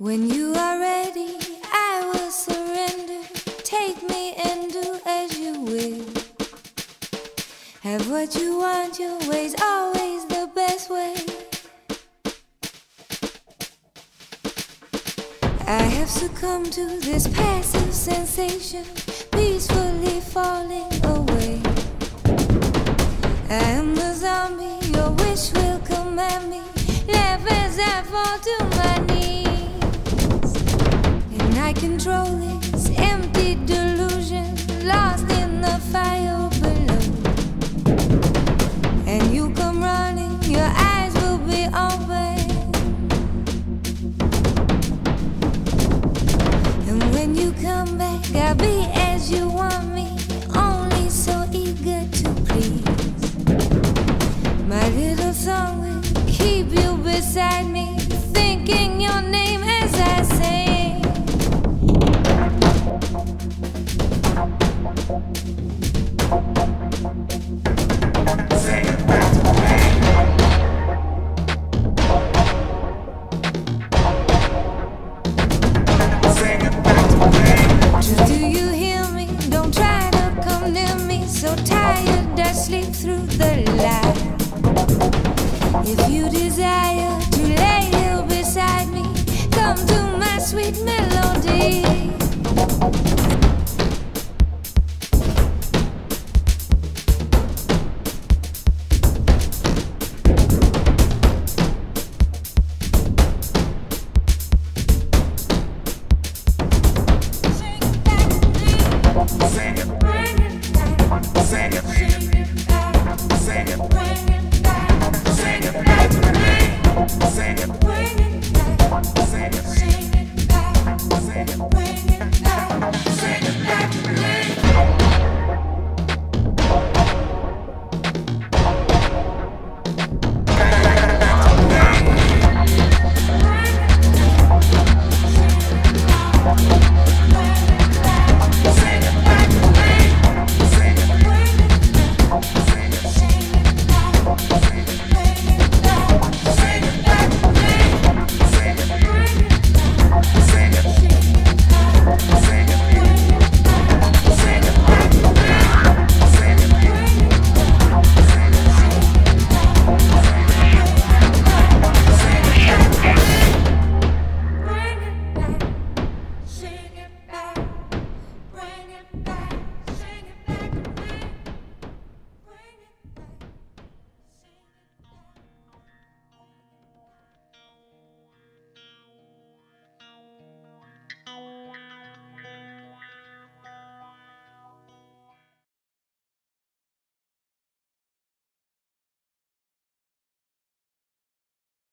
When you are ready, I will surrender. Take me and do as you will. Have what you want, your way's always the best way. I have succumbed to this passive sensation, peacefully falling away. I am the zombie, your wish will command me. Laugh as I fall to my knees. And I control this empty delusion, lost in the fire below. And you come running, your eyes will be open. And when you come back, I'll be as you want me, only so eager to please. My little song will keep you beside me, thinking your name as I sing. Sing it back to me. Sing it back to me. Just do you hear me? Don't try to come near me. So tired I sleep through the light. If you desire